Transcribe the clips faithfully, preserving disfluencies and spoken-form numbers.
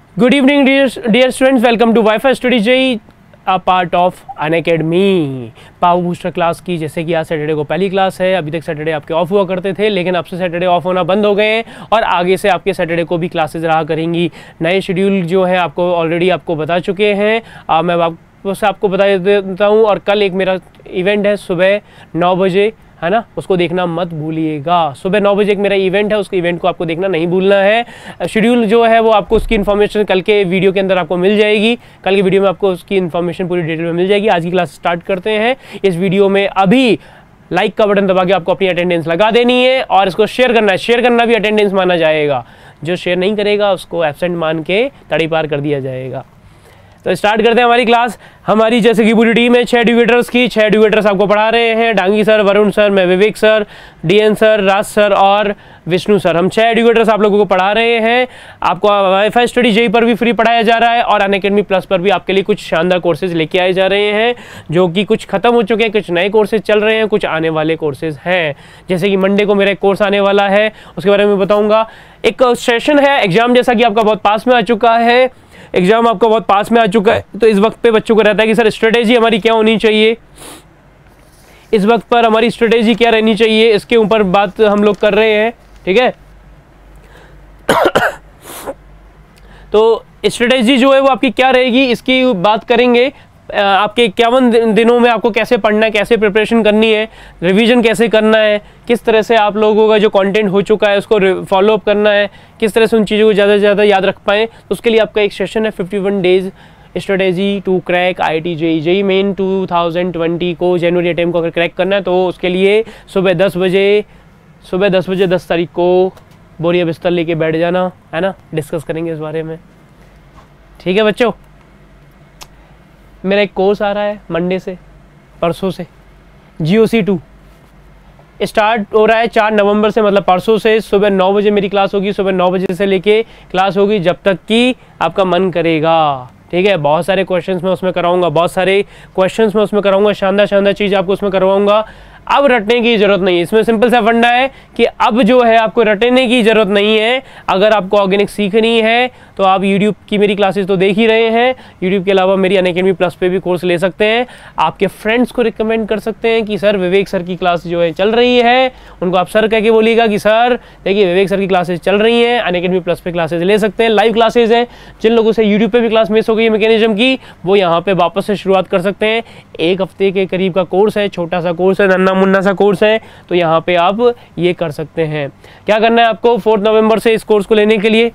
Good evening, dear, dear students. Welcome to wifistudy JE, a part of Unacademy power booster class की। जैसे कि आज Saturday को पहली क्लास है। अभी तक सैटरडे आपके ऑफ हुआ करते थे, लेकिन अब से सैटरडे ऑफ होना बंद हो गए हैं और आगे से आपके सैटरडे को भी क्लासेस रहा करेंगी। नए शेड्यूल जो है आपको ऑलरेडी आपको बता चुके हैं। आ, मैं वापस आपको बता देता हूँ। और कल एक मेरा इवेंट है सुबह नौ बजे, है ना, उसको देखना मत भूलिएगा। सुबह नौ बजे एक मेरा इवेंट है, उसके इवेंट को आपको देखना नहीं भूलना है। शेड्यूल जो है वो आपको उसकी इन्फॉर्मेशन कल के वीडियो के अंदर आपको मिल जाएगी। कल की वीडियो में आपको उसकी इन्फॉर्मेशन पूरी डिटेल में मिल जाएगी। आज की क्लास स्टार्ट करते हैं। इस वीडियो में अभी लाइक का बटन दबा के आपको अपनी अटेंडेंस लगा देनी है और इसको शेयर करना है। शेयर करना भी अटेंडेंस माना जाएगा। जो शेयर नहीं करेगा उसको एब्सेंट मान के तड़ी पार कर दिया जाएगा। तो स्टार्ट करते हैं हमारी क्लास। हमारी जैसे कि पूरी टीम है छः एडुकेटर्स की। छः एडुकेटर्स आपको पढ़ा रहे हैं। डांगी सर, वरुण सर, मैं Vivek sir, DN sir, Raj sir और विष्णु सर। हम छः एडुकेटर्स आप लोगों को पढ़ा रहे हैं। आपको वाईफाई स्टडी जेई पर भी फ्री पढ़ाया जा रहा है और अनअकैडमी प्लस पर भी आपके लिए कुछ शानदार कोर्सेज लेके आए जा रहे हैं, जो कि कुछ खत्म हो चुके हैं, कुछ नए कोर्सेज चल रहे हैं, कुछ आने वाले कोर्सेज हैं। जैसे कि मंडे को मेरा एक कोर्स आने वाला है, उसके बारे में बताऊँगा। एक सेशन है एग्जाम, जैसा कि आपका बहुत पास में आ चुका है। एग्जाम आपका बहुत पास में आ चुका है, तो इस वक्त पे बच्चों को रहता है कि सर स्ट्रेटेजी हमारी क्या होनी चाहिए, इस वक्त पर हमारी स्ट्रेटेजी क्या रहनी चाहिए, इसके ऊपर बात हम लोग कर रहे हैं। ठीक है तो स्ट्रेटेजी जो है वो आपकी क्या रहेगी, इसकी बात करेंगे। आपके इक्यावन दिनों में आपको कैसे पढ़ना है, कैसे प्रिपरेशन करनी है, रिवीजन कैसे करना है, किस तरह से आप लोगों का जो कंटेंट हो चुका है उसको फॉलो अप करना है, किस तरह से उन चीज़ों को ज़्यादा से ज़्यादा याद रख पाएँ। तो उसके लिए आपका एक सेशन है fifty one days strategy to crack IIT JEE JEE main two thousand twenty को। जनवरी अटेम्प्ट को अगर क्रैक करना है तो उसके लिए सुबह दस बजे सुबह दस बजे दस तारीख को बोरिया बिस्तर लेके बैठ जाना, है ना। डिस्कस करेंगे इस बारे में। ठीक है बच्चों, मेरा एक कोर्स आ रहा है मंडे से, परसों से, जी ओ सी टू स्टार्ट हो रहा है चार नवंबर से, मतलब परसों से। सुबह नौ बजे मेरी क्लास होगी। सुबह नौ बजे से लेके क्लास होगी जब तक कि आपका मन करेगा। ठीक है, बहुत सारे क्वेश्चंस मैं उसमें कराऊंगा, बहुत सारे क्वेश्चंस मैं उसमें कराऊंगा, शानदार शानदार चीज़ आपको उसमें करवाऊंगा। अब रटने की ज़रूरत नहीं है, इसमें सिंपल सा फंडा है कि अब जो है आपको रटने की ज़रूरत नहीं है। अगर आपको ऑर्गेनिक सीखनी है तो आप यूट्यूब की मेरी क्लासेस तो देख ही रहे हैं। यूट्यूब के अलावा मेरी अनअकैडमी प्लस पे भी कोर्स ले सकते हैं। आपके फ्रेंड्स को रिकमेंड कर सकते हैं कि सर विवेक सर की क्लास जो है चल रही है, उनको आप सर कह के बोलिएगा कि सर देखिए विवेक सर की क्लासेस चल रही हैं, अनअकैडमी प्लस पे क्लासेस ले सकते हैं। लाइव क्लासेज हैं। जिन लोगों से यूट्यूब पे भी क्लास मिस हो गई है मैकेनिज्म की, वो यहाँ पे वापस से शुरुआत कर सकते हैं। एक हफ्ते के करीब का कोर्स है, छोटा सा कोर्स है, नन्ना मुन्ना सा कोर्स है, तो यहाँ पे आप ये कर सकते हैं। क्या करना है आपको, फोर्थ नवंबर से इस कोर्स को लेने के लिए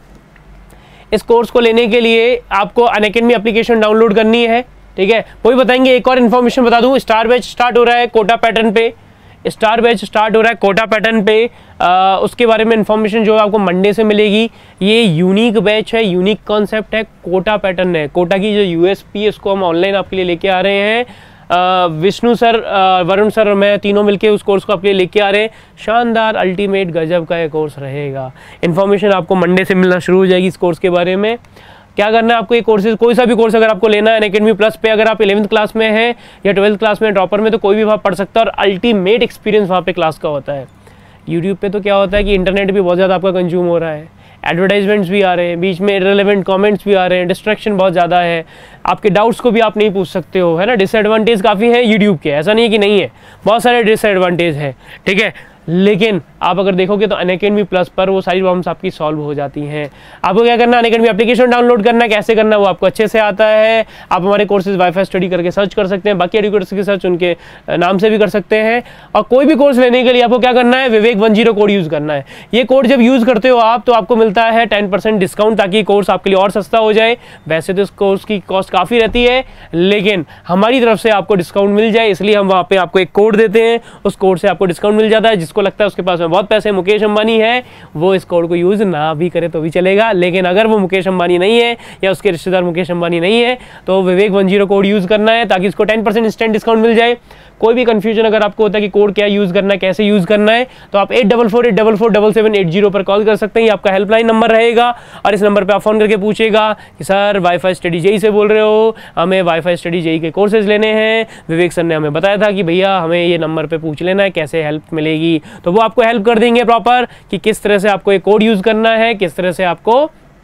इस कोर्स को लेने के लिए आपको अनअकैडमी एप्लीकेशन डाउनलोड करनी है। ठीक है, वही बताएंगे। एक और इन्फॉर्मेशन बता दूं, स्टार बैच स्टार्ट हो रहा है कोटा पैटर्न पे। स्टार बैच स्टार्ट हो रहा है कोटा पैटर्न पे। आ, उसके बारे में इन्फॉर्मेशन जो है आपको मंडे से मिलेगी। ये यूनिक बैच है, यूनिक कॉन्सेप्ट है, कोटा पैटर्न है। कोटा की जो यूएसपी है उसको हम ऑनलाइन आपके लिए लेके आ रहे हैं। विष्णु सर, वरुण सर और मैं तीनों मिलके उस कोर्स को आपके लिए लेके आ रहे हैं। शानदार अल्टीमेट गजब का ये कोर्स रहेगा। इन्फॉर्मेशन आपको मंडे से मिलना शुरू हो जाएगी इस कोर्स के बारे में। क्या करना है आपको, ये कोर्सेज कोई सा भी कोर्स अगर आपको लेना है अनअकैडमी प्लस पे, अगर आप इलेवंथ क्लास में हैं या ट्वेल्थ क्लास में ड्रॉपर में, तो कोई भी वहाँ पढ़ सकता है और अल्टीमेट एक्सपीरियंस वहाँ पे क्लास का होता है। यूट्यूब पे तो क्या होता है कि इंटरनेट भी बहुत ज़्यादा आपका कंज्यूम हो रहा है, एडवर्टाइजमेंट्स भी आ रहे हैं, बीच में इररिलेवेंट कमेंट्स भी आ रहे हैं, डिस्ट्रैक्शन बहुत ज़्यादा है, आपके डाउट्स को भी आप नहीं पूछ सकते हो, है ना। डिसएडवांटेज काफ़ी है यूट्यूब के, ऐसा नहीं है कि नहीं है, बहुत सारे डिसएडवांटेज है। ठीक है, लेकिन आप अगर देखोगे तो अनअकैडमी प्लस पर वो सारी प्रॉब्लम्स आपकी सॉल्व हो जाती हैं। आपको क्या करना है, अनअकैडमी एप्लीकेशन डाउनलोड करना है। कैसे करना है वो आपको अच्छे से आता है। आप हमारे कोर्सेज वाईफाई स्टडी करके सर्च कर सकते हैं, बाकी एडुकेटर्स की सर्च उनके नाम से भी कर सकते हैं। और कोई भी कोर्स लेने के लिए आपको क्या करना है, Vivek one zero code use करना है। ये कोड जब यूज़ करते हो आप तो आपको मिलता है टेन परसेंट डिस्काउंट, ताकि कोर्स आपके लिए और सस्ता हो जाए। वैसे तो इस कोर्स की कॉस्ट काफ़ी रहती है, लेकिन हमारी तरफ से आपको डिस्काउंट मिल जाए, इसलिए हम वहाँ पर आपको एक कोड देते हैं। उस कोड से आपको डिस्काउंट मिल जाता है। जिसको लगता है उसके पास में बहुत पैसे, मुकेश अंबानी है, वो इस कोड को यूज़ ना भी करे तो भी चलेगा। लेकिन अगर वो मुकेश अंबानी नहीं है या उसके रिश्तेदार मुकेश अंबानी नहीं है तो Vivek one zero code use करना है, ताकि इसको टेन परसेंट इंस्टेंट डिस्काउंट मिल जाए। कोई भी कंफ्यूजन अगर आपको होता है कि कोड क्या यूज़ करना है, कैसे यूज़ करना है, तो आप eight double four eight double four double seven eight zero पर कॉल कर सकते हैं। ये आपका हेल्पलाइन नंबर रहेगा और इस नंबर पर आप फ़ोन करके पूछेगा कि सर वाईफाई स्टडी जेई से बोल रहे हो, हमें वाईफाई स्टडी जेई के कोर्सेज लेने हैं। विवेक सर ने हमें बताया था कि भैया हमें ये नंबर पर पूछ लेना है कैसे हेल्प मिलेगी, तो वो आपको हेल्प कर देंगे प्रॉपर कि किस तरह से आपको ये कोड यूज़ करना है, किस तरह से आपको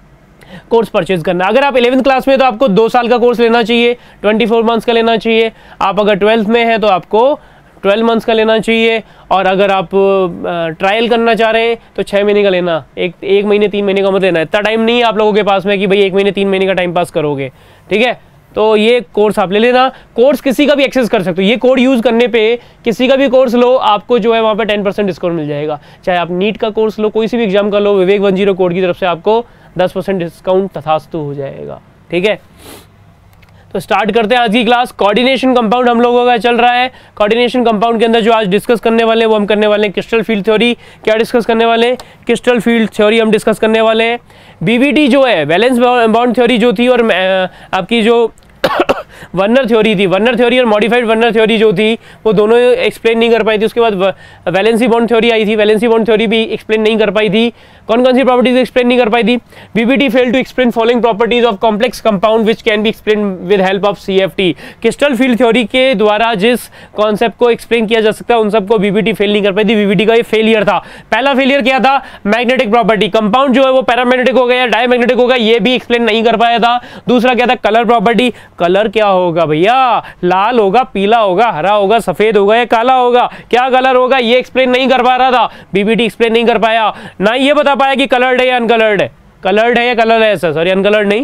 कोर्स परचेज करना। अगर आप इलेवेंथ क्लास में तो आपको दो साल का कोर्स लेना चाहिए, ट्वेंटी फोर मंथ्स का लेना चाहिए। आप अगर ट्वेल्थ में हैं तो आपको ट्वेल्व मंथ्स का लेना चाहिए। और अगर आप ट्रायल करना चाह रहे हैं तो छः महीने का लेना, एक एक महीने तीन महीने का मत लेना। इतना टाइम नहीं है आप लोगों के पास में कि भाई एक महीने तीन महीने का टाइम पास करोगे, ठीक है। तो ये कोर्स आप ले लेना। कोर्स किसी का भी एक्सेस कर सकते हो, ये कोड यूज़ करने पे किसी का भी कोर्स लो, आपको जो है वहाँ पे टेन परसेंट डिस्काउंट मिल जाएगा। चाहे आप नीट का कोर्स लो, कोई सी भी एग्जाम का लो, विवेक वन जीरो कोड की तरफ से आपको दस परसेंट डिस्काउंट तथास्तु हो जाएगा, ठीक है। तो स्टार्ट करते हैं आज की क्लास। कोऑर्डिनेशन कंपाउंड हम लोगों का चल रहा है। कोऑर्डिनेशन कंपाउंड के अंदर जो आज डिस्कस करने वाले हैं वो हम करने वाले हैं क्रिस्टल फील्ड थ्योरी। क्या डिस्कस करने वाले हैं? क्रिस्टल फील्ड थ्योरी हम डिस्कस करने वाले हैं। बीवीटी जो है, वैलेंस बॉन्ड थ्योरी जो थी, और आपकी जो वर्नर थ्योरी थी, वर्नर थ्योरी और मॉडिफाइड वर्नर थ्योरी जो थी वो दोनों एक्सप्लेन नहीं कर पाई थी। उसके बाद वैलेंसी बॉन्ड थ्योरी आई थी, वैलेंसी बॉन्ड थ्योरी भी एक्सप्लेन नहीं कर पाई थी। कौन कौन सी प्रॉपर्टीज एक्सप्लेन नहीं कर पाई थी? VBT fail to explain following properties of complex compound which can be explain with help of CFT. Crystal field theory के द्वारा जिस कॉन्सेप्ट को एक्सप्लेन किया जा सकता है उन सबको बीबीटी फेल नहीं कर पाई थी। बीबीटी का ये फेलियर था। पहला फेलियर क्या था? मैग्नेटिक प्रॉपर्टी, कंपाउंड जो है वो पैरामैग्नेटिक हो गया, डायमैग्नेटिक हो गया, ये भी एक्सप्लेन नहीं कर पाया था। दूसरा क्या था? Colour property. कलर क्या होगा भैया? लाल होगा, पीला होगा, हरा होगा, सफेद होगा या काला होगा? क्या कलर होगा ये एक्सप्लेन नहीं कर पा रहा था, बीबीटी एक्सप्लेन नहीं कर पाया। ना ये बता पाया कि कलर्ड है या अनकलर्ड है, कलर्ड है या कलरलेस है, सॉरी अनकलर्ड नहीं,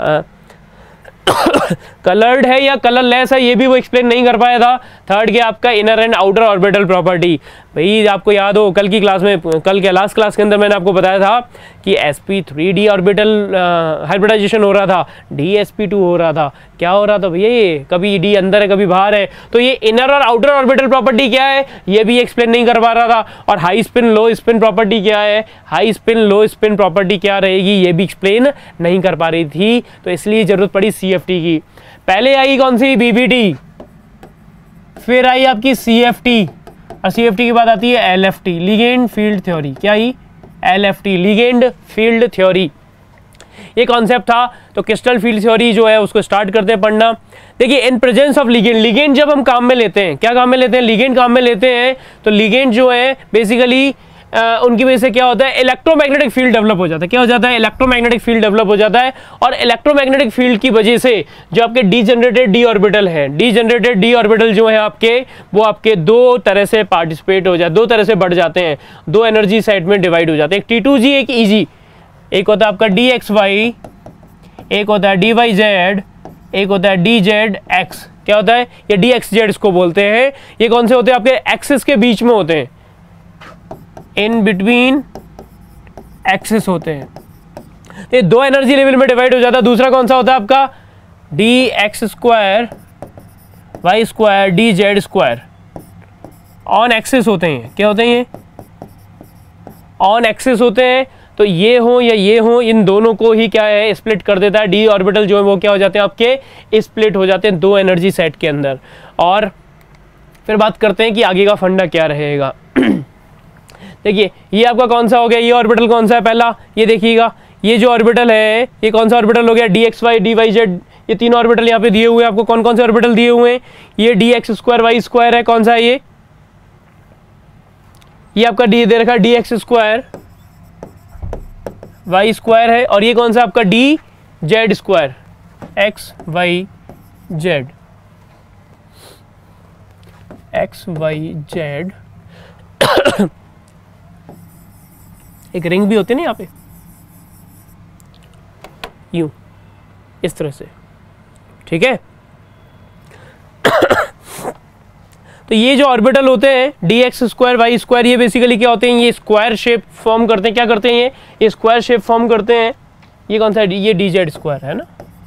कलर्ड है या कलरलेस है, ये भी वो एक्सप्लेन नहीं कर पाया था। थर्ड क्या आपका? Inner and outer orbital property. भाई आपको याद हो कल की क्लास में, कल के लास्ट क्लास के अंदर मैंने आपको बताया था कि s p three d orbital hybridization हो रहा था, डी एस पी टू हो रहा था। क्या हो रहा था भैया? ये कभी डी अंदर है कभी बाहर है। तो ये इनर और आउटर ऑर्बिटल प्रॉपर्टी क्या है ये भी एक्सप्लेन नहीं कर पा रहा था। और high spin low spin property क्या है, high spin low spin property क्या रहेगी ये भी एक्सप्लेन नहीं कर पा रही थी। तो इसलिए जरूरत पड़ी सीएफटी की। पहले आई कौन सी? बीबीटी, फिर आई आपकी सीएफटी, और सीएफटी के बाद आती है एलएफटी, लिगेंड फील्ड थ्योरी। क्या ही? एलएफटी, लिगेंड फील्ड थ्योरी, ये कॉन्सेप्ट था। तो क्रिस्टल फील्ड थ्योरी जो है उसको स्टार्ट करते हैं पढ़ना। देखिए, in presence of ligand, ligand जब हम काम में लेते हैं, क्या काम में लेते हैं? लिगेंड काम में लेते हैं। तो लिगेंड जो है बेसिकली उनकी वजह से क्या होता है? इलेक्ट्रोमैग्नेटिक फील्ड डेवलप हो जाता है। क्या हो जाता है? इलेक्ट्रोमैग्नेटिक फील्ड डेवलप हो जाता है। और इलेक्ट्रोमैग्नेटिक फील्ड की वजह से जो आपके डी जनरेटेड डी ऑर्बिटल है, डी जनरेटेड डी ऑर्बिटल जो है आपके, वो आपके दो तरह से पार्टिसिपेट हो जाते, दो तरह से बढ़ जाते हैं, दो एनर्जी साइड में डिवाइड हो जाते हैं। एक टी टू जी, एक ई जी। एक होता है आपका डी एक्स वाई, एक होता है डी वाई जेड, एक होता है डी जेड एक्स। क्या होता है? ये डी एक्स जेड इसको बोलते हैं। ये कौन से होते हैं? आपके एक्सिस के बीच में होते हैं, इन बिटवीन एक्सिस होते हैं। ये दो एनर्जी लेवल में डिवाइड हो जाता है। दूसरा कौन सा होता है आपका? D x square y square d z square, on axis होते हैं। क्या होते हैं ये? ऑन एक्सिस होते हैं। तो ये हो या ये हो, इन दोनों को ही क्या है? स्प्लिट कर देता है। डी ऑर्बिटल जो है वो क्या हो जाते हैं? आपके स्प्लिट हो जाते हैं दो एनर्जी सेट के अंदर। और फिर बात करते हैं कि आगे का फंडा क्या रहेगा। देखिए, ये आपका कौन सा हो गया? ये ऑर्बिटल कौन सा है? पहला ये देखिएगा, ये जो ऑर्बिटल है ये कौन सा ऑर्बिटल हो गया? D x y d y z. ये तीन ऑर्बिटल यहाँ पे दिए हुए हैं आपको। कौन कौन से ऑर्बिटल दिए हुए हैं? ये d x square y square है। कौन सा है ये? ये आपका डी दे रखा d x square y square है। और ये कौन सा आपका? D z square x y z, x y z. एक रिंग भी होती है ना यहाँ पे, यूं इस तरह से, ठीक है। तो ये जो ऑर्बिटल होते हैं d x square y square, ये बेसिकली क्या होते हैं? ये स्क्वायर शेप फॉर्म करते हैं। क्या करते हैं ये? ये स्क्वायर शेप फॉर्म करते हैं। ये कौन सा है? ये डी जेड स्क्वायर है ना।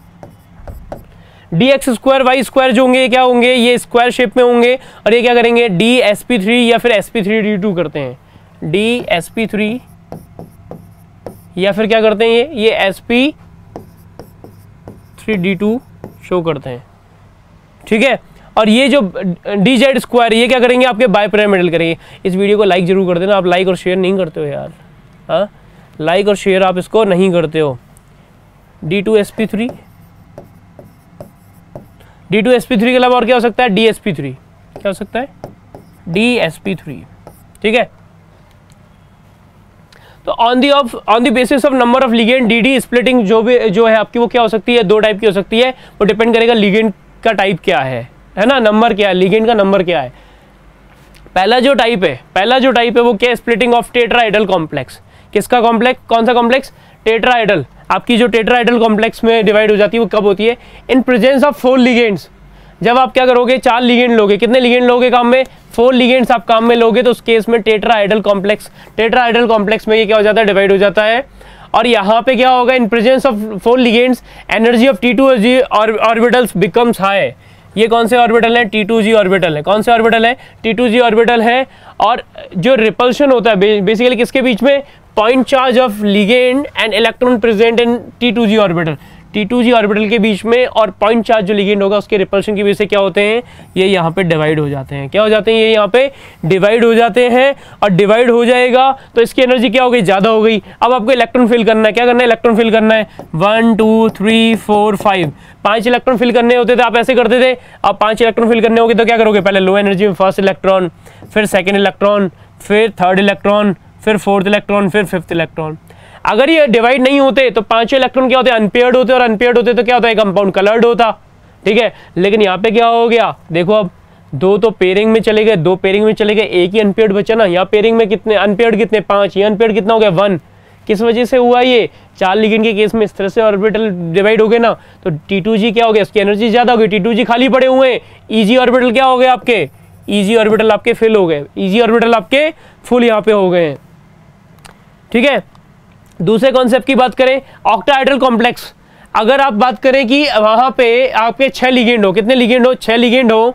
D x square y square जो होंगे क्या होंगे? ये स्क्वायर शेप में होंगे। और ये क्या करेंगे? डी एस पी थ्री या फिर s p three d two करते हैं। डी एस पी थ्री या फिर क्या करते हैं? ये ये s p three d two show करते हैं, ठीक है। और ये जो डी जेड स्क्वायर, ये क्या करेंगे? आपके बाय पिरामिडल करेंगे। इस वीडियो को लाइक जरूर कर देना। आप लाइक और शेयर नहीं करते हो यार, हाँ, लाइक और शेयर आप इसको नहीं करते हो। D two s p three, d two s p three के अलावा और क्या हो सकता है? D s p three. क्या हो सकता है? डी एस पी थ्री, ठीक है। तो on the of on the basis of number of ligand d d splitting जो भी जो है आपकी वो क्या हो सकती है, दो टाइप की हो सकती है, वो डिपेंड करेगा लिगेंड का टाइप क्या है, है ना, नंबर क्या है, लिगेंड का नंबर क्या है। पहला जो टाइप है पहला जो टाइप है वो क्या है, स्प्लिटिंग ऑफ टेट्राहेड्रल कॉम्प्लेक्स। किसका कॉम्प्लेक्स, कौन सा कॉम्प्लेक्स, टेट्राहेड्रल। आपकी जो टेट्राहेड्रल कॉम्प्लेक्स में डिवाइड हो जाती है वो कब होती है, in presence of four ligands. जब आप क्या करोगे, चार लिगेंड लोगे, कितने लिगेंड लोगे काम में, फोर लिगेंड्स आप काम में लोगे, तो उस केस में टेट्राहेड्रल कॉम्प्लेक्स टेट्राहेड्रल कॉम्प्लेक्स में ये क्या हो जाता है, डिवाइड हो जाता है। और यहाँ पे क्या होगा, in presence of four ligands energy of t two g orbitals becomes high. ये कौन से ऑर्बिटल है, टी टू जी ऑर्बिटल है। कौन से ऑर्बिटल है, टी टू जी ऑर्बिटल है। और जो रिपल्शन होता है बेसिकली किसके बीच में, point charge of ligand and electron present in t two g orbital, t two g orbital के बीच में, और पॉइंट चार्ज जो लिगेंड होगा उसके रिपल्शन की वजह से क्या होते हैं, ये यहाँ पे डिवाइड हो जाते हैं। क्या हो जाते हैं, ये यहाँ पे डिवाइड हो जाते हैं। और डिवाइड हो जाएगा तो इसकी एनर्जी क्या हो गई, ज़्यादा हो गई। अब आपको इलेक्ट्रॉन फिल करना है, क्या करना है, इलेक्ट्रॉन फिल करना है। One two three four five, पाँच इलेक्ट्रॉन फिल करने होते थे, आप ऐसे करते थे। अब पाँच इलेक्ट्रॉन फिल करने होंगे तो क्या करोगे, पहले लो एनर्जी में फर्स्ट इलेक्ट्रॉन, फिर सेकेंड इलेक्ट्रॉन, फिर थर्ड इलेक्ट्रॉन, फिर फोर्थ इलेक्ट्रॉन, फिर फिफ्थ इलेक्ट्रॉन। अगर ये डिवाइड नहीं होते तो पांचों इलेक्ट्रॉन क्या होते हैं, अनपेयर्ड होते, और अनपेयर्ड होते तो क्या होता है, कंपाउंड कलर्ड होता। ठीक है, लेकिन यहाँ पे क्या हो गया, देखो अब दो तो पेयरिंग में चले गए, दो पेयरिंग में चले गए, एक ही अनपेयर्ड बचा ना। यहाँ पेयरिंग में कितने अनपेयर्ड, कितने, पांच। ये अनपेयर्ड कितना हो गया, वन। किस वजह से हुआ ये, चार लिगेंड के केस में इस तरह से ऑर्बिटल डिवाइड हो गए ना, तो टी टू जी क्या हो गया, उसकी एनर्जी ज्यादा हो गई, टी टू जी खाली पड़े हुए हैं। ईजी ऑर्बिटल क्या हो गए आपके, ईजी ऑर्बिटल आपके फिल हो गए, ईजी ऑर्बिटल आपके फुल यहाँ पे हो गए हैं। ठीक है, दूसरे कॉन्सेप्ट की बात करें, ऑक्टाहेड्रल कॉम्प्लेक्स। अगर आप बात करें कि वहां पे आपके छह लिगेंड हो, कितने लिगेंड हो, छह लिगेंड हो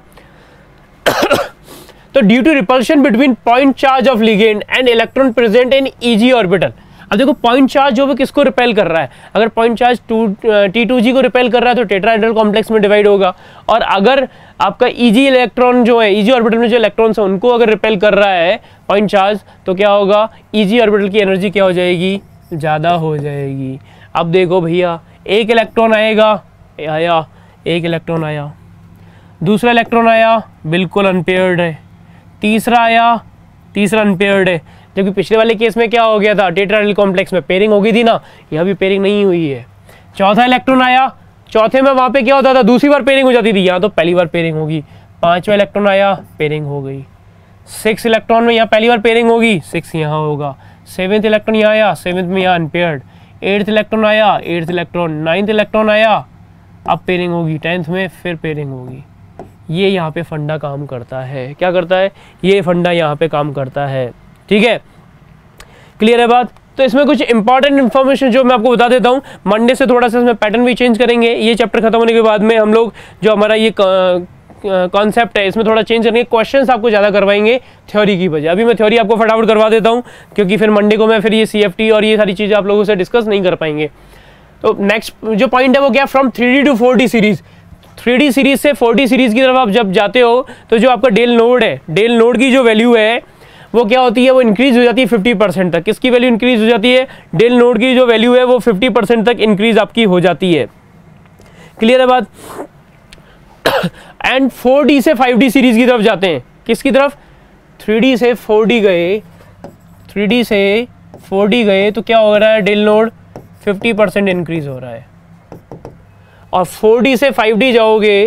तो due to repulsion between point charge of ligand and electron present in eg orbital. अब देखो पॉइंट चार्ज जो है किसको रिपेल कर रहा है, अगर point charge to t two g को रिपेल कर रहा है तो टेट्राहेड्रल कॉम्प्लेक्स में डिवाइड होगा। और अगर आपका ईजी इलेक्ट्रॉन जो है, ईजी ऑर्बिटल में जो इलेक्ट्रॉन्स है उनको अगर रिपेल कर रहा है पॉइंट चार्ज, तो क्या होगा, ईजी ऑर्बिटल की एनर्जी क्या हो जाएगी, ज़्यादा हो जाएगी। अब देखो भैया, एक इलेक्ट्रॉन आएगा, आया एक इलेक्ट्रॉन आया, दूसरा इलेक्ट्रॉन आया, बिल्कुल अनपेयर्ड है, तीसरा आया, तीसरा अनपेयर्ड है। जबकि पिछले वाले केस में क्या हो गया था, टेट्राहेड्रल कॉम्प्लेक्स में पेयरिंग हो गई थी ना, यहाँ भी पेयरिंग नहीं हुई है। चौथा इलेक्ट्रॉन आया, चौथे में वहाँ पे क्या होता था, दूसरी बार पेयरिंग हो जाती थी, यहाँ तो पहली बार पेयरिंग होगी। पाँचवा इलेक्ट्रॉन आया, पेयरिंग हो गई। सिक्स इलेक्ट्रॉन में यहाँ पहली बार पेयरिंग होगी, सिक्स यहाँ होगा। सेवेंथ इलेक्ट्रॉन यहाँ आया, सेवेंथ में यहाँ अनपेयर्ड। एट्थ इलेक्ट्रॉन आया, एट्थ इलेक्ट्रॉन, नाइन्थ इलेक्ट्रॉन आया, अब पेयरिंग होगी। टेंथ में फिर पेयरिंग होगी। ये यहाँ पे फंडा काम करता है, क्या करता है, ये फंडा यहाँ पे काम करता है। ठीक है, क्लियर है बात। तो इसमें कुछ इंपॉर्टेंट इन्फॉर्मेशन जो मैं आपको बता देता हूँ, मंडे से थोड़ा सा इसमें पैटर्न भी चेंज करेंगे। ये चैप्टर खत्म होने के बाद में हम लोग जो हमारा ये कॉन्सेप्ट है इसमें थोड़ा चेंज करेंगे, क्वेश्चंस आपको ज़्यादा करवाएंगे थ्योरी की बजाय। अभी मैं थ्योरी आपको फटाफट करवा देता हूँ, क्योंकि फिर मंडे को मैं फिर ये सीएफटी और ये सारी चीज़ें आप लोगों से डिस्कस नहीं कर पाएंगे। तो नेक्स्ट जो पॉइंट है वो क्या, from three d to four d series. Three d series से फोर डी सीरीज की तरफ आप जब जाते हो तो जो आपका डेल नोड है, डेल नोड की जो वैल्यू है वो क्या होती है, वो इंक्रीज हो जाती है फिफ्टी परसेंट तक। किसकी वैल्यू इंक्रीज हो जाती है, डेल नोड की जो वैल्यू है वो फिफ्टी परसेंट तक इंक्रीज आपकी हो जाती है। क्लियर है बात। एंड फोर डी से फाइव डी सीरीज की तरफ जाते हैं, किसकी तरफ, थ्री डी से फोर डी गए, थ्री डी से फोर डी गए तो क्या हो रहा है, del node fifty percent increase हो रहा है। और फोर डी से फाइव डी जाओगे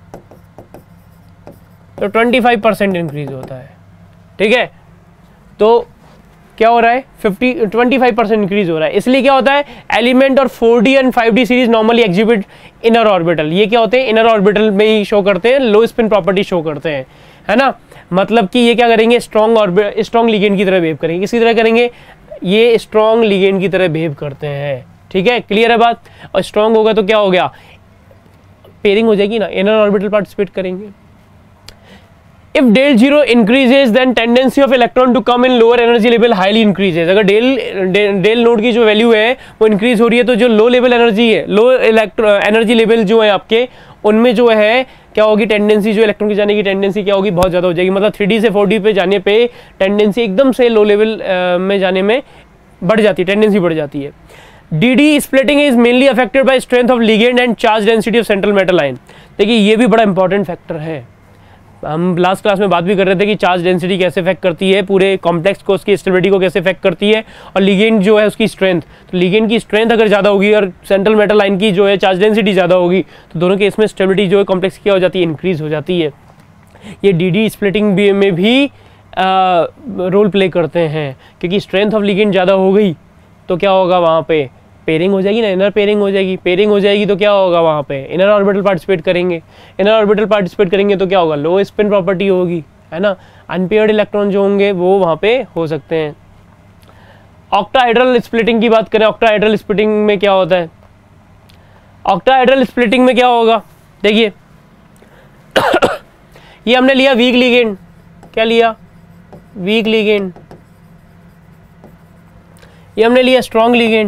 तो ट्वेंटी फाइव परसेंट इंक्रीज होता है। ठीक है, तो क्या हो रहा है, fifty twenty five percent increase हो रहा है। इसलिए क्या होता है, एलिमेंट और four d and five d series normally exhibit inner orbital. ये क्या होते हैं, इनर ऑर्बिटल में ही शो करते हैं, लो स्पिन प्रॉपर्टी शो करते हैं, है ना। मतलब कि ये क्या करेंगे, स्ट्रॉन्ग ऑर्बिटल, स्ट्रॉन्ग लिगेंड की तरह बिहेव करेंगे। किसी तरह करेंगे, ये स्ट्रॉन्ग लिगेंड की तरह बिहेव करते हैं। ठीक है, क्लियर है बात। और स्ट्रॉन्ग होगा तो क्या हो गया, पेयरिंग हो जाएगी ना, इनर ऑर्बिटल पार्टिसिपेट करेंगे। If del zero increases, then tendency of electron to come in lower energy level highly increases. अगर डेल डेल नोड की जो वैल्यू है वो इंक्रीज हो रही है तो जो लो लेवल एनर्जी है, लो एनर्जी लेवल जो है आपके, उनमें जो है क्या होगी, टेंडेंसी जो इलेक्ट्रॉन की जाने की टेंडेंसी क्या होगी, बहुत ज़्यादा हो जाएगी। मतलब थ्री डी से फोर डी पे जाने पे टेंडेंसी एकदम से लो लेवल में जाने में बढ़ जाती है, टेंडेंसी बढ़ जाती है। D d splitting is mainly affected by strength of ligand and charge density of central metal ion. देखिए ये भी बड़ा इंपॉर्टेंट फैक्टर है। हम लास्ट क्लास में बात भी कर रहे थे कि चार्ज डेंसिटी कैसे इफेक्ट करती है पूरे कॉम्प्लेक्स को, उसकी स्टेबिलिटी को कैसे इफेक्ट करती है, और लिगेंड जो है उसकी स्ट्रेंथ। तो लिगेंड की स्ट्रेंथ अगर ज़्यादा होगी और सेंट्रल मेटल लाइन की जो है चार्ज डेंसिटी ज़्यादा होगी तो दोनों के इसमें स्टेबिलिटी जो है कॉम्प्लेक्स की क्या हो जाती है, इंक्रीज हो जाती है। ये डी डी स्प्लिटिंग में भी रोल प्ले करते हैं, क्योंकि स्ट्रेंथ ऑफ लिगेंड ज़्यादा हो गई तो क्या होगा, वहाँ पे पेयरिंग हो जाएगी ना, इनर पेयरिंग हो जाएगी। पेयरिंग हो जाएगी तो क्या होगा, वहाँ पे इनर ऑर्बिटल पार्टिसिपेट करेंगे। इनर ऑर्बिटल पार्टिसिपेट करेंगे तो क्या होगा, लो स्पिन प्रॉपर्टी होगी, है ना। अनपेयर्ड इलेक्ट्रॉन जो होंगे वो वहाँ पे हो सकते हैं। ऑक्टाहेड्रल स्प्लिटिंग की बात करें, ऑक्टाहेड्रल स्प्लिटिंग में क्या होता है, ऑक्टाहेड्रल स्प्लिटिंग में क्या होगा, देखिए ये हमने लिया वीक लिगेंड, क्या लिया, वीक लिगेंड। ये हमने लिया स्ट्रॉन्ग लिगेंड,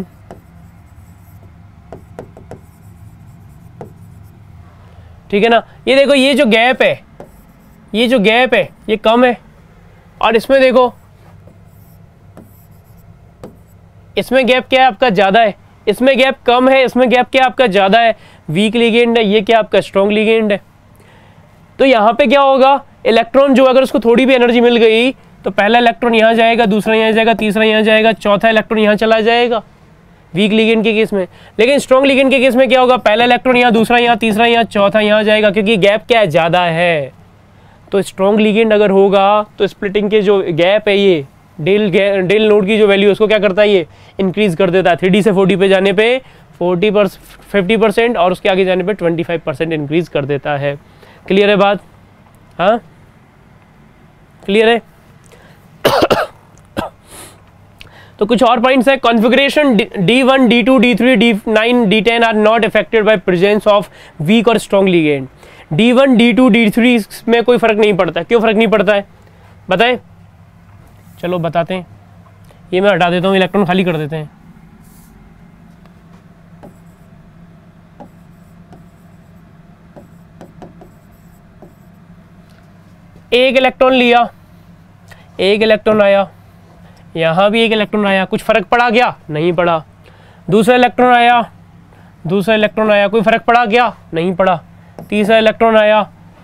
ठीक है ना। ये देखो ये जो गैप है, ये जो गैप है ये कम है, और इसमें देखो इसमें गैप क्या है आपका, ज़्यादा है। इसमें गैप कम है, इसमें गैप क्या आपका ज़्यादा है। वीक लिगेंड है, ये क्या आपका स्ट्रॉन्ग लिगेंड है। तो यहाँ पे क्या होगा, इलेक्ट्रॉन जो अगर उसको थोड़ी भी एनर्जी मिल गई तो पहला इलेक्ट्रॉन यहाँ जाएगा, दूसरा यहाँ जाएगा, तीसरा यहाँ जाएगा, चौथा इलेक्ट्रॉन यहाँ चला जाएगा, वीक लिगेंड के केस में। लेकिन स्ट्रॉन्ग लिगेंड के केस में क्या होगा, पहला इलेक्ट्रॉन यहाँ, दूसरा यहाँ, तीसरा यहाँ, चौथा यहाँ जाएगा, क्योंकि गैप क्या है, ज़्यादा है। तो स्ट्रॉन्ग लिगेंड अगर होगा तो स्प्लिटिंग के जो गैप है, ये डेल डेल नोड की जो वैल्यू उसको क्या करता है, ये इंक्रीज कर देता है। थ्री डी से फोर्टी पे जाने पे फोर्टी पर फिफ्टी परसेंट और उसके आगे जाने पे ट्वेंटी फाइव परसेंट इंक्रीज कर देता है। क्लियर है बात, हाँ क्लियर है। तो कुछ और पॉइंट्स है, configuration d one, d two, d three, d nine, d ten are not affected by presence of weak और strong ligand. D one, d two, d three में कोई फर्क नहीं पड़ता। क्यों फर्क नहीं पड़ता है बताएं, चलो बताते हैं। ये मैं हटा देता हूँ, इलेक्ट्रॉन खाली कर देते हैं। एक इलेक्ट्रॉन लिया, एक इलेक्ट्रॉन आया, यहाँ भी एक इलेक्ट्रॉन आया, कुछ फर्क पड़ा क्या, नहीं पड़ा। दूसरा इलेक्ट्रॉन आया, दूसरा इलेक्ट्रॉन आया, कोई फर्क पड़ा क्या, नहीं पड़ा। तीसरा इलेक्ट्रॉन आया,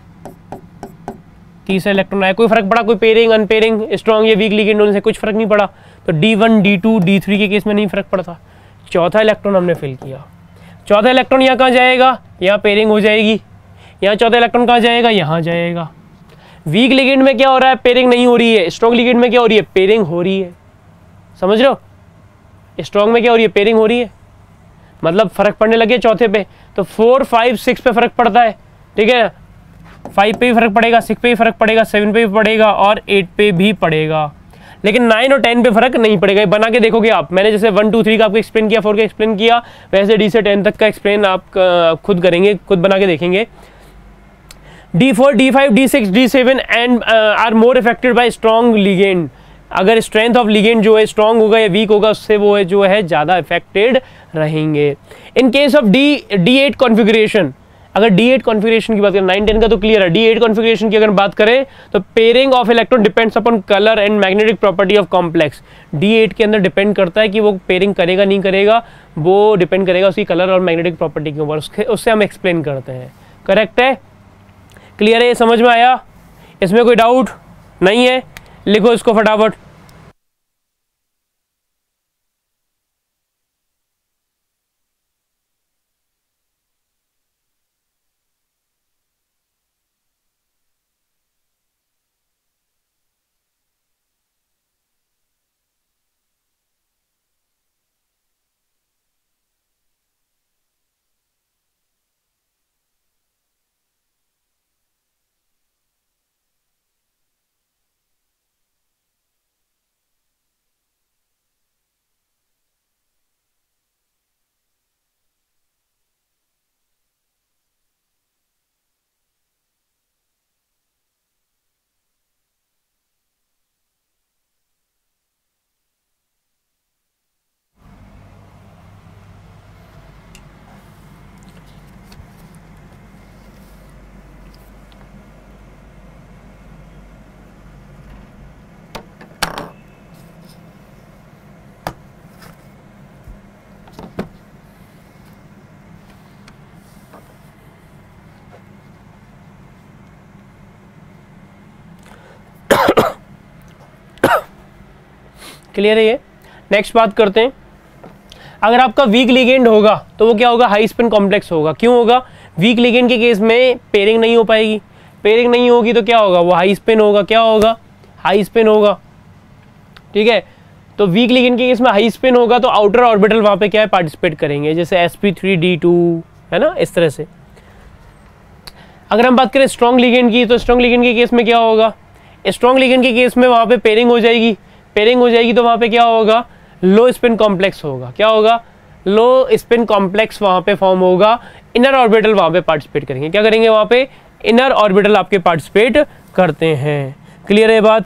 तीसरा इलेक्ट्रॉन आया, कोई फर्क पड़ा, कोई पेयरिंग अनपेयरिंग स्ट्रॉन्ग या वीक लिगेंड होने से कुछ फर्क नहीं पड़ा। तो d one, d two, d three के केस में नहीं फर्क पड़ता। चौथा इलेक्ट्रॉन हमने फिल किया, चौथा इलेक्ट्रॉन यहाँ कहाँ जाएगा, यहाँ पेयरिंग हो जाएगी। यहाँ चौथा इलेक्ट्रॉन कहाँ जाएगा, यहाँ जाएगा। वीक लिगेंड में क्या हो रहा है, पेयरिंग नहीं हो रही है। स्ट्रॉन्ग लिगेंड में क्या हो रही है, पेयरिंग हो रही है। समझ रहे हो, स्ट्रॉन्ग में क्या हो रही है, पेयरिंग हो रही है, मतलब फर्क पड़ने लगे चौथे पे। तो फोर, फाइव, सिक्स पे फर्क पड़ता है, ठीक है। फाइव पे भी फर्क पड़ेगा, सिक्स पे भी फर्क पड़ेगा, सेवन पे भी पड़ेगा और एट पे भी पड़ेगा। लेकिन नाइन और टेन पे फर्क नहीं पड़ेगा। ये बना के देखोगे आप, मैंने जैसे वन टू थ्री का आपको एक्सप्लेन किया, फोर का एक्सप्लेन किया, वैसे डी से टेन तक का एक्सप्लेन आप खुद करेंगे, खुद बना के देखेंगे। D four, d five, d six, d seven and are more affected by strong ligand. अगर स्ट्रेंथ ऑफ लिगेंड जो है स्ट्रॉन्ग होगा या वीक होगा, उससे वो है जो है ज़्यादा अफेक्टेड रहेंगे। In case of d d eight configuration, अगर डी एट कॉन्फिगरेशन की बात करें, नाइन टेन का तो क्लियर है। डी एट कॉन्फिगरेशन की अगर बात करें तो pairing of electron depends upon colour and magnetic property of complex. D eight के अंदर डिपेंड करता है कि वो पेयरिंग करेगा नहीं करेगा, वो डिपेंड करेगा उसकी कलर और मैग्नेटिक प्रॉपर्टी के ऊपर, उसके उससे हम एक्सप्लेन करते हैं। करेक्ट है, क्लियर है, ये समझ में आया, इसमें कोई डाउट नहीं है, लिखो इसको फटाफट। क्लियर है ये। नेक्स्ट बात करते हैं, अगर आपका वीक लिगेंड होगा तो वो क्या होगा, हाई स्पिन कॉम्प्लेक्स होगा। क्यों होगा, वीक लिगेंड के केस में पेयरिंग नहीं हो पाएगी, पेयरिंग नहीं होगी तो क्या होगा, वो हाई स्पिन होगा। क्या होगा, हाई स्पिन होगा। ठीक है, तो वीक लिगेंड के केस में हाई स्पिन होगा तो आउटर ऑर्बिटल वहाँ पे क्या है, पार्टिसिपेट करेंगे, जैसे s p three d two है ना, इस तरह से। अगर हम बात करें स्ट्रॉन्ग लिगेंड की, तो स्ट्रॉन्ग लिगेंड के केस में क्या होगा, स्ट्रॉन्ग लिगेंड के केस में वहाँ पे पेयरिंग हो जाएगी, पेयरिंग हो जाएगी तो वहाँ पे क्या होगा, लो स्पिन कॉम्प्लेक्स होगा। क्या होगा, लो स्पिन कॉम्प्लेक्स वहाँ पे फॉर्म होगा, इनर ऑर्बिटल वहाँ पे पार्टिसिपेट करेंगे। क्या करेंगे, वहाँ पे इनर ऑर्बिटल आपके पार्टिसिपेट करते हैं। क्लियर है बात।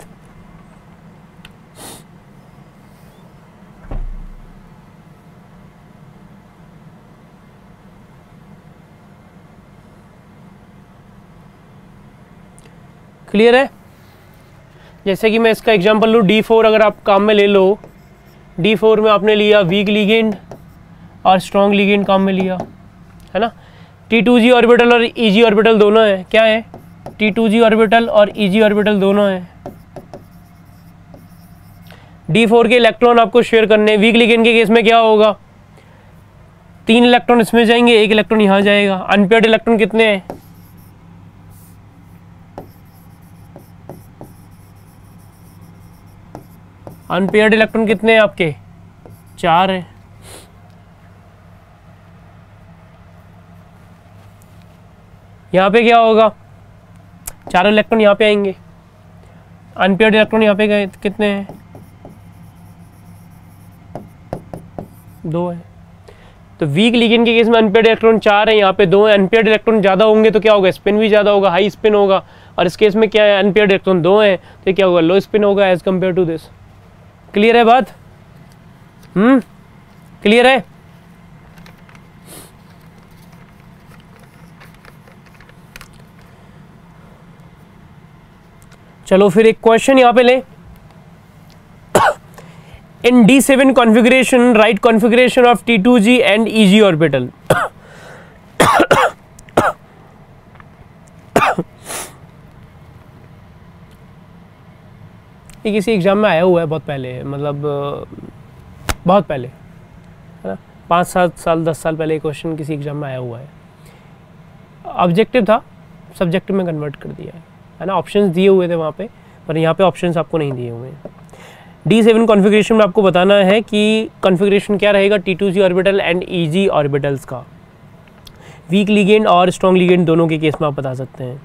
क्लियर है। जैसे कि मैं इसका एग्जांपल लूँ, डी फोर अगर आप काम में ले लो, डी फोर में आपने लिया वीक लिगेंड और स्ट्रॉन्ग लिगेंड काम में लिया, है ना। टी टू जी ऑर्बिटल और ई जी ऑर्बिटल दोनों है, क्या है, टी टू जी ऑर्बिटल और ई जी ऑर्बिटल दोनों है। डी फोर के इलेक्ट्रॉन आपको शेयर करने, वीक लिगेंड के केस में क्या होगा, तीन इलेक्ट्रॉन इसमें जाएंगे, एक इलेक्ट्रॉन यहाँ जाएगा। अनपेयर्ड इलेक्ट्रॉन कितने हैं, अनपेयर्ड इलेक्ट्रॉन कितने हैं आपके, चार हैं। यहाँ पे क्या होगा, चार इलेक्ट्रॉन यहाँ पे आएंगे, अनपेयर्ड इलेक्ट्रॉन यहाँ पे गए कितने हैं, दो है। तो वीक लिगेंड के केस में अनपेयर्ड इलेक्ट्रॉन चार है, यहाँ पे दो है। अनपेयर्ड इलेक्ट्रॉन ज़्यादा होंगे तो क्या होगा, स्पिन भी ज़्यादा होगा, हाई स्पिन होगा। और इस केस में क्या है, अनपेयर्ड इलेक्ट्रॉन दो है तो क्या होगा, लो स्पिन होगा as compare to this. Clear है बात, हम्म क्लियर है। चलो फिर एक क्वेश्चन यहां पे ले, in d seven configuration right configuration of t two g and e g orbital. ये किसी एग्जाम में आया हुआ है बहुत पहले, मतलब बहुत पहले, है ना, पाँच सात साल दस साल पहले क्वेश्चन किसी एग्जाम में आया हुआ है। ऑब्जेक्टिव था, सब्जेक्टिव में कन्वर्ट कर दिया है, है ना। ऑप्शंस दिए हुए थे वहाँ पे, पर यहाँ पे ऑप्शंस आपको नहीं दिए हुए हैं। डी सेवन कॉन्फ़िगरेशन में आपको बताना है कि कॉन्फ़िगरेशन क्या रहेगा, t two g orbital and e g orbitals का। वीक लिगेंड और स्ट्रॉन्ग लिगेंड दोनों के केस में आप बता सकते हैं।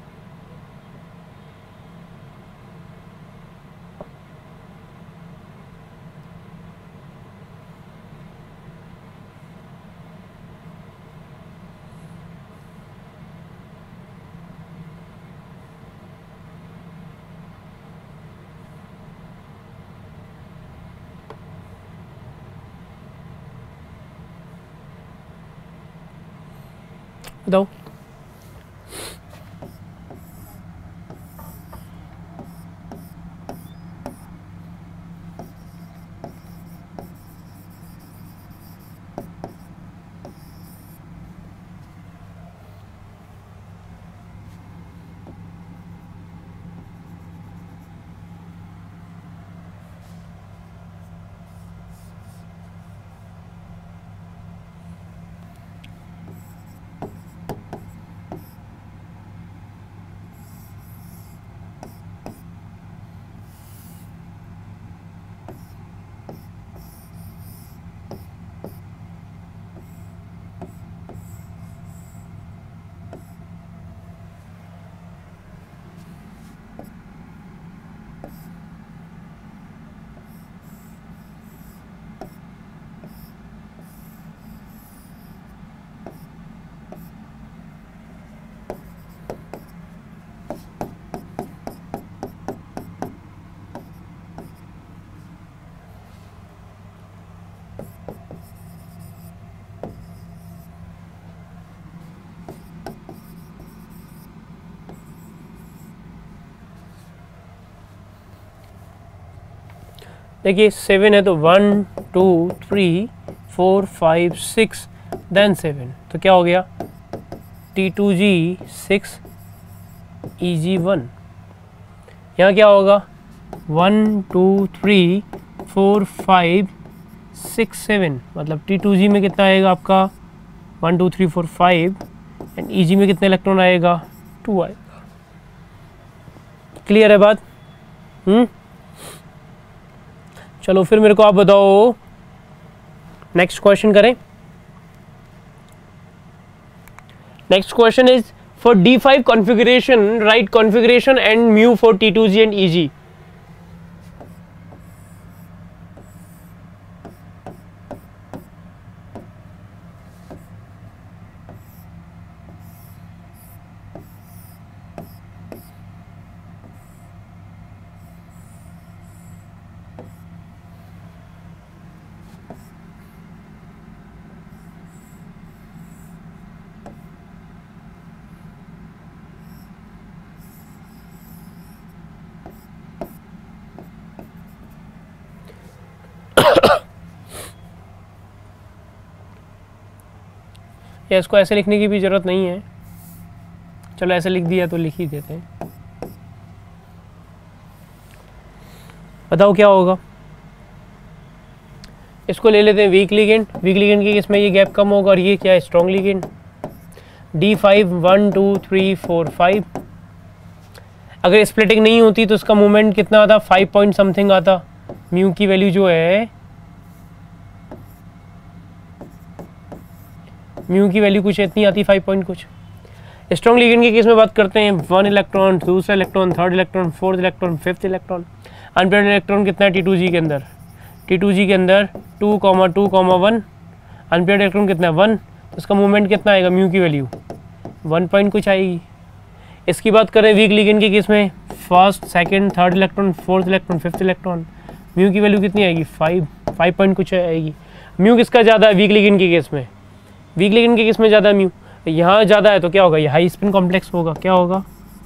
बताओ। देखिए सेवन है तो one two three four five six then seven, तो क्या हो गया, t two g six e g one. यहाँ क्या होगा, one two three four five six seven, मतलब टी टू जी में कितना आएगा आपका one two three four five, and e g में कितना इलेक्ट्रॉन आएगा टू आएगा। क्लियर है बात? हम्म चलो फिर मेरे को आप बताओ, नेक्स्ट क्वेश्चन करें। Next question is for d five configuration right configuration and mu for t two g and e g. या इसको ऐसे लिखने की भी ज़रूरत नहीं है, चलो ऐसे लिख दिया तो लिख ही देते हैं। बताओ क्या होगा। इसको ले लेते हैं वीक लिगेंड। वीक लिगेंड की इसमें ये गैप कम होगा और ये क्या है strong ligand. D five one two three four five, अगर स्प्लिटिंग नहीं होती तो इसका मूवमेंट कितना आता, फाइव पॉइंट समथिंग आता। म्यू की वैल्यू जो है, म्यू की वैल्यू कुछ इतनी आती, फाइव पॉइंट कुछ। स्ट्रॉन्ग लिगेंड के केस में बात करते हैं, वन इलेक्ट्रॉन, दूसरा electron, third electron, fourth electron, fifth electron. Unpaired electron कितना है टी टू जी के अंदर, टी टू जी के अंदर two comma two comma one. Unpaired electron कितना है वन, तो इसका मूवमेंट कितना आएगा, म्यू की वैल्यू वन पॉइंट कुछ आएगी। इसकी बात करें वीक लिगेंड के केस में, first second third electron, fourth electron, fifth electron, mu की वैल्यू कितनी आएगी, फाइव फाइव पॉइंट कुछ आएगी। म्यू किसका ज़्यादा है वीक लिगेंड के केस में, वीक लिगेंड के केस में ज़्यादा म्यू, यहाँ ज़्यादा है तो क्या होगा, ये हाई स्पिन कॉम्प्लेक्स होगा। क्या होगा,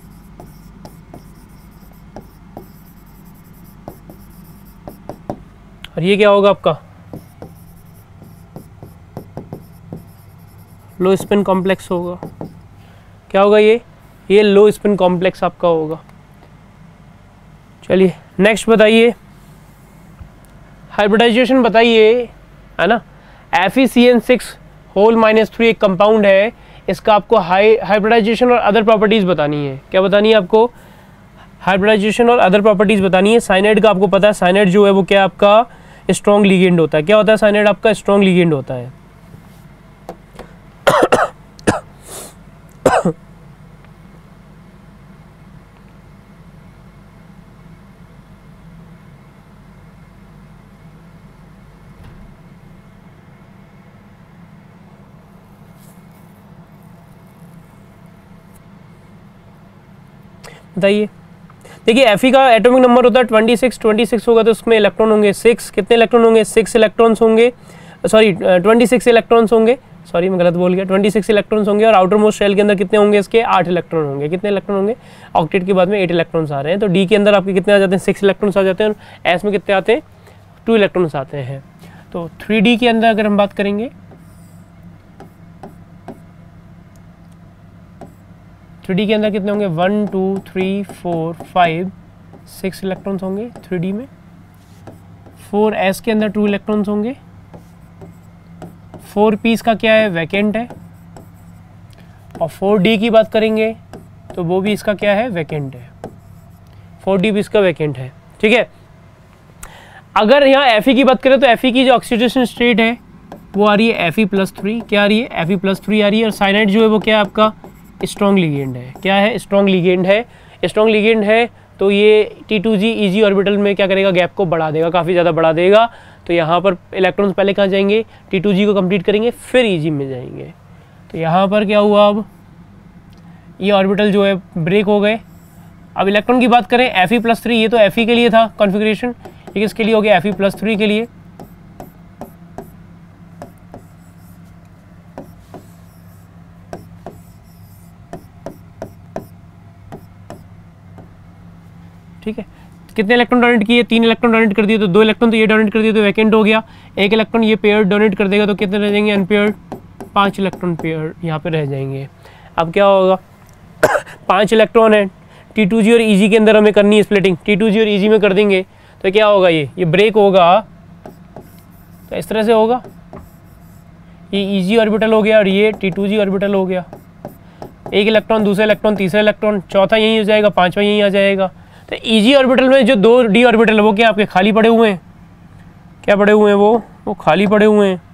और ये क्या होगा आपका लो स्पिन कॉम्प्लेक्स होगा। क्या होगा ये ये लो स्पिन कॉम्प्लेक्स आपका होगा। चलिए नेक्स्ट बताइए, हाइब्रिडाइजेशन बताइए, है ना। F E C N six whole minus three एक कंपाउंड है, इसका आपको हाई हाइब्रिडाइजेशन और अदर प्रॉपर्टीज़ बतानी है। क्या बतानी है आपको, हाइब्रिडाइजेशन और अदर प्रॉपर्टीज़ बतानी है। साइनाइड का आपको पता है, साइनाइड जो है वो क्या आपका स्ट्रॉन्ग लिगेंड होता है। क्या होता है साइनाइड आपका स्ट्रॉन्ग लिगेंड होता है। बताइए, देखिए एफ ई का एटॉमिक नंबर होता है ट्वेंटी सिक्स, ट्वेंटी सिक्स होगा तो उसमें इलेक्ट्रॉन होंगे सिक्स, कितने इलेक्ट्रॉन होंगे, सिक्स इलेक्ट्रॉन्स होंगे, सॉरी ट्वेंटी सिक्स इलेक्ट्रॉन्स होंगे, सॉरी मैं गलत बोल गया, ट्वेंटी सिक्स इलेक्ट्रॉन्स होंगे। और आउटर मोस्ट शेल के अंदर कितने होंगे, इसके आठ इलेक्ट्रॉन होंगे। कितने इलेक्ट्रॉन होंगे, ऑक्टेट के बाद में एट इलेक्ट्रॉन्स आ रहे हैं, तो डी के अंदर आपके कितने आ जाते हैं, सिक्स इलेक्ट्रॉन्स आ जाते हैं, और एस में कितने आते हैं, टू इलेक्ट्रॉन्स आते हैं। तो थ्री डी के अंदर अगर हम बात करेंगे, थ्री डी के अंदर कितने होंगे, one two three four five six electrons होंगे थ्री डी में। फोर एस के अंदर टू इलेक्ट्रॉन्स होंगे। फोर पी इसका क्या है, वैकेंट है। और फोर डी की बात करेंगे तो वो भी इसका क्या है, वैकेंट है। फोर डी भी इसका वैकेंट है, ठीक है। अगर यहाँ एफ ई की बात करें तो एफ ई की जो ऑक्सीडेशन स्टेट है वो आ रही है एफ ई प्लस थ्री। क्या आ रही है, एफ ई प्लस थ्री आ रही है। और साइनाइड जो है वो क्या है आपका स्ट्रॉन्ग लिगेंड है। क्या है, स्ट्रॉन्ग लिगेंड है। स्ट्रॉन्ग लिगेंड है तो ये t two g e g orbital में क्या करेगा, गैप को बढ़ा देगा, काफ़ी ज़्यादा बढ़ा देगा। तो यहाँ पर इलेक्ट्रॉन्स पहले कहाँ जाएंगे, टी टू जी को कंप्लीट करेंगे, फिर ई जी में जाएंगे। तो यहाँ पर क्या हुआ, अब ये ऑर्बिटल जो है ब्रेक हो गए। अब इलेक्ट्रॉन की बात करें, एफ ई प्लस थ्री, ये तो एफ ई के लिए था कॉन्फ़िगरेशन, ये किसके लिए हो गया, एफ ई प्लस थ्री के लिए। ठीक है, कितने इलेक्ट्रॉन डोनेट किए, तीन इलेक्ट्रॉन डोनेट कर दिए, तो दो इलेक्ट्रॉन तो ये डोनेट कर दिए तो वैकेंट हो गया। एक इलेक्ट्रॉन ये पेयर डोनेट कर देगा तो कितने रह जाएंगे, अनपेयर्ड। पांच इलेक्ट्रॉन पेयर यहाँ पे रह जाएंगे। अब क्या होगा, पांच इलेक्ट्रॉन है, टी टू जी और ई जी के अंदर हमें करनी है स्प्लिटिंग, टी टू जी और ई जी में कर देंगे तो क्या होगा, ये ये ब्रेक होगा तो इस तरह से होगा, ये ईजी ऑर्बिटल हो गया और ये टी टू जी ऑर्बिटल हो गया। एक इलेक्ट्रॉन, दूसरा इलेक्ट्रॉन, तीसरा इलेक्ट्रॉन, चौथा यहीं हो जाएगा, पांचवा यहीं आ जाएगा। तो ईजी ऑर्बिटल में जो दो डी ऑर्बिटल है वो क्या आपके खाली पड़े हुए हैं, क्या पड़े हुए हैं, वो वो खाली पड़े हुए हैं।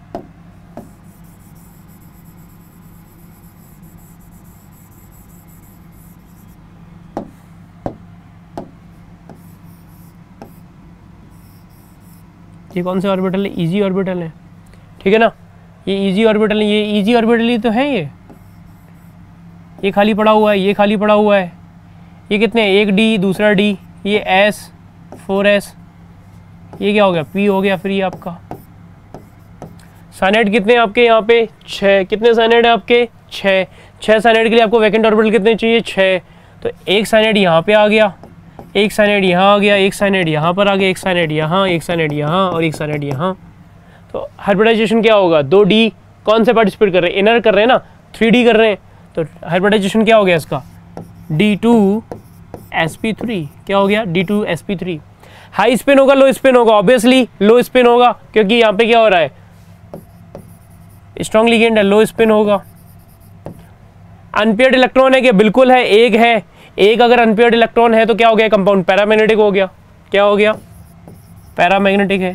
ये कौन से ऑर्बिटल है, इजी ऑर्बिटल है, ठीक है ना, ये इजी ऑर्बिटल है, ये इजी ऑर्बिटल ही तो है, ये ये खाली पड़ा हुआ है, ये खाली पड़ा हुआ है, ये कितने, एक डी, दूसरा डी, ये एस, फोर एस, ये क्या हो गया, पी हो गया। फिर ये आपका साइनाइड कितने आपके यहाँ पे, छः, कितने साइनाइड है आपके, छः, छः साइनाइड के लिए आपको वैकेंट ऑर्बिटल कितने चाहिए, छः। तो एक साइनाइड यहाँ पे आ गया, एक साइनाइड यहाँ आ गया, एक साइनाइड यहाँ पर आ गया, एक साइनाइड यहाँ, एक साइनाइड यहाँ और एक साइनाइड यहाँ। तो हाइब्रिडाइजेशन क्या होगा, दो डी कौन से पार्टिसिपेट कर रहे हैं, इनर कर रहे हैं ना, थ्री डी कर रहे हैं, तो हाइब्रिडाइजेशन क्या हो गया इसका, d two s p three, क्या हो गया, d two s p three. High spin होगा, लो स्पिन होगा, ऑब्वियसली लो स्पिन होगा, क्योंकि यहाँ पे क्या हो रहा है, स्ट्रॉन्ग लिगेंड है, लो स्पिन होगा। अनपेयर्ड इलेक्ट्रॉन है क्या, बिल्कुल है, एक है, एक अगर अनपेयर्ड इलेक्ट्रॉन है तो क्या हो गया, कंपाउंड पैरामैग्नेटिक हो गया, क्या हो गया, पैरामैग्नेटिक है।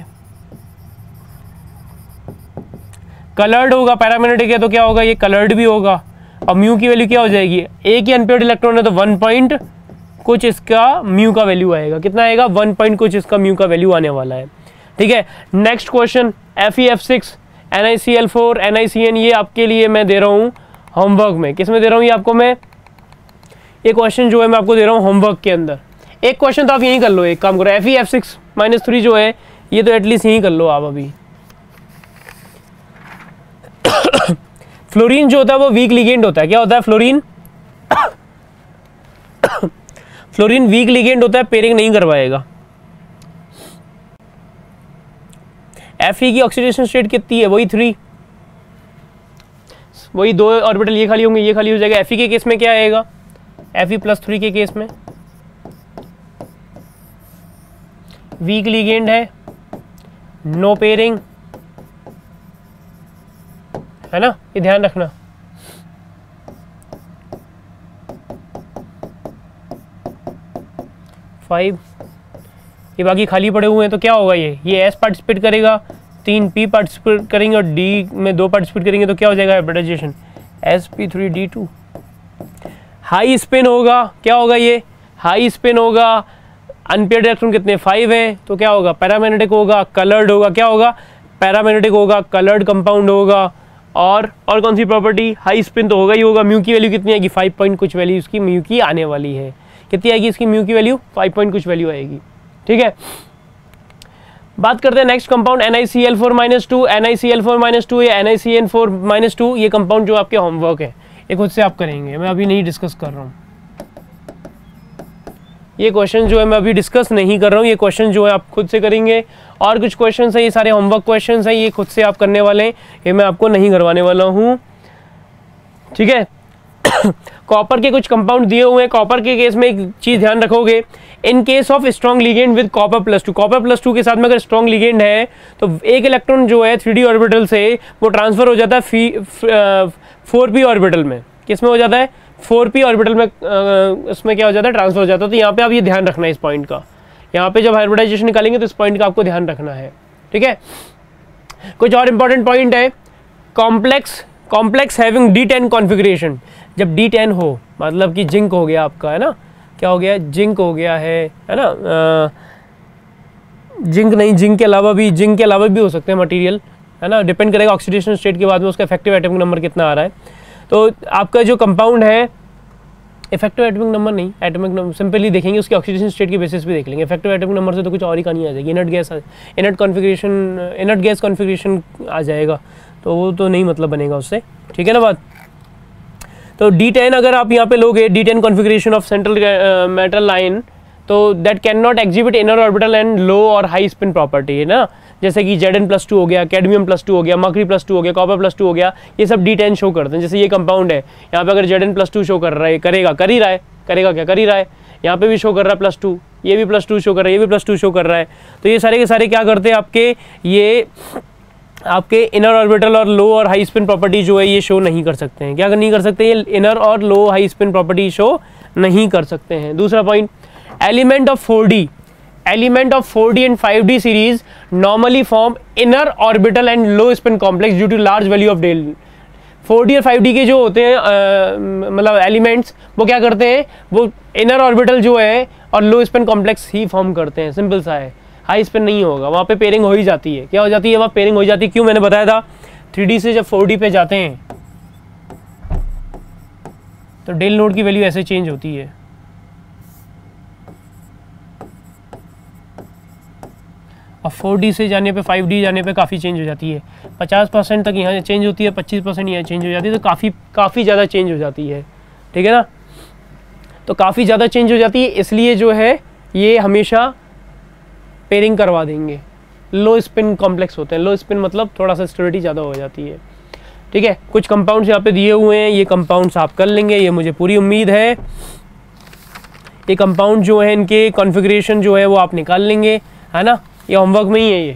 कलर्ड होगा, पैरामैग्नेटिक है तो क्या होगा, ये कलर्ड भी होगा। और म्यू की वैल्यू क्या हो जाएगी, एक ही अनपेयर्ड इलेक्ट्रॉन है तो वन पॉइंट कुछ इसका म्यू का वैल्यू आएगा, कितना आएगा, वन पॉइंट कुछ इसका म्यू का वैल्यू आने वाला है, ठीक है। Next question, F E F six, N I C L four, N I C N, ये आपके लिए मैं दे रहा हूँ होमवर्क में, किस में दे रहा हूँ ये आपको मैं, ये क्वेश्चन जो है मैं आपको दे रहा हूँ होमवर्क के अंदर। एक क्वेश्चन तो आप यहीं कर लो, एक काम करो, F E F six minus three जो है ये तो एटलीस्ट यहीं कर लो आप अभी। फ्लोरीन जो होता है वो वीक लिगेंड होता है, क्या होता है फ्लोरीन, फ्लोरीन वीक लिगेंड होता है, पेयरिंग नहीं करवाएगा। Fe की ऑक्सीडेशन स्टेट कितनी है, वही थ्री, वही दो ऑर्बिटल ये खाली होंगे, ये खाली हो जाएगा। Fe के केस में क्या आएगा, Fe प्लस थ्री के केस में वीक लिगेंड है, नो पेयरिंग, है ना, ये ध्यान रखना। फाइव, ये बाकी खाली पड़े हुए हैं तो क्या होगा, ये ये एस पार्टिसिपेट करेगा, तीन पी पार्टिसिपेट करेंगे और डी में दो पार्टिसिपेट करेंगे तो क्या हो जाएगा hybridisation, s p three d two. High spin होगा, क्या होगा, ये हाई स्पिन होगा, अनपेयर्ड इलेक्ट्रॉन कितने, फाइव है तो क्या होगा, पैरामैग्नेटिक होगा, कलर्ड होगा, क्या होगा, पैरामैग्नेटिक होगा, कलर्ड कंपाउंड होगा। और और कौन सी प्रॉपर्टी, हाई स्पिन तो होगा ही होगा। म्यू की वैल्यू कितनी आएगी, फाइव पॉइंट कुछ वैल्यू इसकी म्यू की आने वाली है, कितनी आएगी इसकी म्यू की वैल्यू, फाइव पॉइंट कुछ वैल्यू आएगी, ठीक है। बात करते हैं next compound N I C L four minus two, N I C L four minus two या N I C N four minus two, ये कंपाउंड जो आपके होमवर्क है ये खुद से आप करेंगे, मैं अभी नहीं डिस्कस कर रहा हूँ। ये क्वेश्चन जो है मैं अभी डिस्कस नहीं कर रहा हूँ, ये क्वेश्चन जो है आप खुद से करेंगे। और कुछ क्वेश्चन है, ये सारे होमवर्क क्वेश्चन हैं, ये खुद से आप करने वाले हैं, ये मैं आपको नहीं करवाने वाला हूँ, ठीक है। कॉपर के कुछ कंपाउंड दिए हुए हैं। कॉपर के केस में एक चीज़ ध्यान रखोगे, in case of strong ligand with copper plus two, copper plus two के साथ में अगर स्ट्रॉन्ग लिगेंड है तो एक इलेक्ट्रॉन जो है थ्री डी ऑर्बिटल से वो ट्रांसफर हो जाता है फी फोर पी ऑर्बिटल में, किस में हो जाता है, फोर पी ऑर्बिटल में, उसमें क्या हो जाता है, ट्रांसफर हो जाता है। तो यहाँ पे आप ये ध्यान रखना है इस पॉइंट का, यहाँ पे जब हाइब्रिडाइजेशन निकालेंगे तो इस पॉइंट का आपको ध्यान रखना है, ठीक है। कुछ और इंपॉर्टेंट पॉइंट है, complex complex having d ten configuration, जब डी टेन हो मतलब कि जिंक हो गया आपका, है ना, क्या हो गया, जिंक हो गया है है ना, आ, जिंक नहीं, जिंक के अलावा भी जिंक के अलावा भी हो सकते हैं मटेरियल, है ना, डिपेंड करेगा ऑक्सीडेशन स्टेट के बाद में उसका इफेक्टिव एटॉमिक नंबर कितना आ रहा है। तो आपका जो कंपाउंड है, इफेक्टिव एटॉमिक नंबर नहीं, एटॉमिक नंबर सिंपली देखेंगे, उसके ऑक्सीडेशन स्टेट के बेसिस पे देख लेंगे। इफेक्टिव एटॉमिक नंबर से तो कुछ और ही कहानी आ जाएगी, inert gas, inert configuration, inert gas configuration आ जाएगा, तो वो तो नहीं मतलब बनेगा उससे, ठीक है ना बात। तो डी टेन अगर आप यहाँ पे लोगे, d ten configuration of central metal line, तो that can not exhibit inner orbital and low और हाई स्पिन प्रॉपर्टी, है ना, जैसे कि जेड एन प्लस टू हो गया, कैडमियम प्लस टू हो गया, मर्करी प्लस टू हो गया, कॉपर प्लस टू हो गया, ये सब डी टेन शो करते हैं। जैसे ये कंपाउंड है, यहाँ पे अगर Z N plus two show कर रहा है, करेगा कर ही रहा है, करेगा क्या कर ही रहा है, यहाँ पे भी शो कर रहा है प्लस टू, ये भी प्लस टू शो कर रहा है, ये भी प्लस टू शो कर रहा है। तो ये सारे के सारे क्या करते हैं आपके, ये आपके इनर ऑर्बिटल और लो और हाई स्पिन प्रॉपर्टी जो है ये शो नहीं कर सकते हैं। क्या नहीं कर सकते, ये इनर और low high spin property show नहीं कर सकते हैं। दूसरा point, element of four d element of four d and five d series normally form inner orbital and low spin complex due to large value of del. Four d और five d के जो होते हैं मतलब elements, वो क्या करते हैं, वो इनर ऑर्बिटल जो है और लो स्पिन कॉम्प्लेक्स ही फॉर्म करते हैं। सिंपल सा है, हाई स्पिन नहीं होगा, वहाँ पे पेयरिंग हो ही जाती है। क्या हो जाती है, वहाँ पेयरिंग हो जाती है। क्यों, मैंने बताया था थ्री डी से जब फोर डी पे जाते हैं तो डेल नोड की वैल्यू ऐसे चेंज होती है। और फोर डी से जाने पे फाइव डी जाने पे काफ़ी चेंज हो जाती है। पचास परसेंट तक यहाँ चेंज होती है, पच्चीस परसेंट यहाँ चेंज हो जाती है, तो काफ़ी काफ़ी ज़्यादा चेंज हो जाती है। ठीक है ना, तो काफ़ी ज़्यादा चेंज हो जाती है, इसलिए जो है ये हमेशा पेयरिंग करवा देंगे। लो स्पिन कॉम्प्लेक्स होते हैं, लो स्पिन मतलब थोड़ा सा स्टेबिलिटी ज़्यादा हो जाती है। ठीक है, कुछ कंपाउंड्स यहाँ पे दिए हुए हैं, ये कंपाउंड्स आप कर लेंगे, ये मुझे पूरी उम्मीद है। ये कंपाउंड जो है इनके कॉन्फ़िगरेशन जो है वो आप निकाल लेंगे, है ना। ये होमवर्क में ही है, ये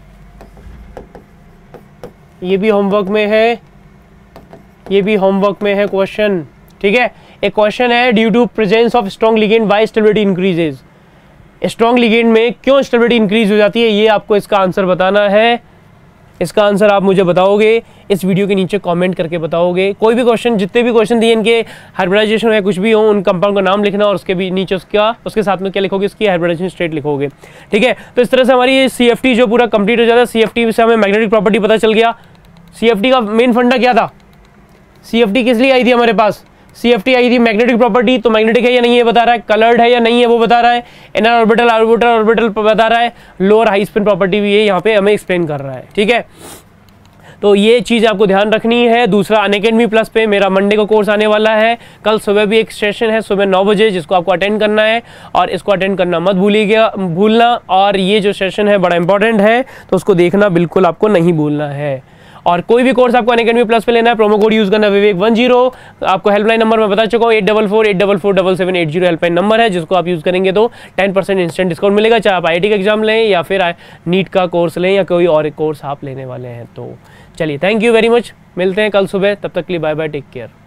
ये भी होमवर्क में है, ये भी होमवर्क में है क्वेश्चन। ठीक है, एक क्वेश्चन है, due to presence of strong ligand why stability increases. स्ट्रॉन्ग लिगेंड में क्यों स्टेबिलिटी इंक्रीज हो जाती है, ये आपको इसका आंसर बताना है। इसका आंसर आप मुझे बताओगे, इस वीडियो के नीचे कमेंट करके बताओगे। कोई भी क्वेश्चन, जितने भी क्वेश्चन दिए इनके हाइब्रिडाइजेशन है कुछ भी हो, उन कंपाउंड का नाम लिखना और उसके भी नीचे उसका उसके साथ में क्या लिखोगे, इसकी हाइब्रिडाइजेशन स्टेट लिखोगे। ठीक है, तो इस तरह से हमारी ये सी एफ टी जो पूरा कंप्लीट हो जाता है। सी एफ टी से हमें मैग्नेटिक प्रॉपर्टी पता चल गया। सी एफ टी का मेन फंडा क्या था, सी एफ टी किस लिए आई थी हमारे पास, सी एफ टी आई थी मैग्नेटिक प्रॉपर्टी। तो मैग्नेटिक है या नहीं है बता रहा है, कलर्ड है या नहीं है वो बता रहा है, इनर ऑर्बिटल ऑर्बिटल ऑर्बिटल बता रहा है, लोअर हाई स्पिन प्रॉपर्टी भी है यहाँ पे हमें एक्सप्लेन कर रहा है। ठीक है, तो ये चीज़ आपको ध्यान रखनी है। दूसरा, अनअकैडमी प्लस पे मेरा मंडे को कोर्स आने वाला है। कल सुबह भी एक सेशन है सुबह नौ बजे, जिसको आपको अटेंड करना है और इसको अटेंड करना मत भूलिएगा भूलना। और ये जो सेशन है बड़ा इंपॉर्टेंट है, तो उसको देखना बिल्कुल आपको नहीं भूलना है। और कोई भी कोर्स आपको अनअकैडमी प्लस पे लेना है, प्रोमो कोड यूज़ करना विवेक वन जीरो। आपको हेल्पलाइन नंबर मैं बता चुका हूँ, eight double four eight double four double seven eight zero helpline number है, जिसको आप यूज़ करेंगे तो टेन परसेंट इंस्टेंट डिस्काउंट मिलेगा। चाहे आप आई आई टी का एग्जाम लें या फिर नीट का कोर्स लें या कोई और कोर्स आप लेने वाले हैं। तो चलिए, थैंक यू वेरी मच, मिलते हैं कल सुबह, तब तक के लिए बाय बाय, टेक केयर।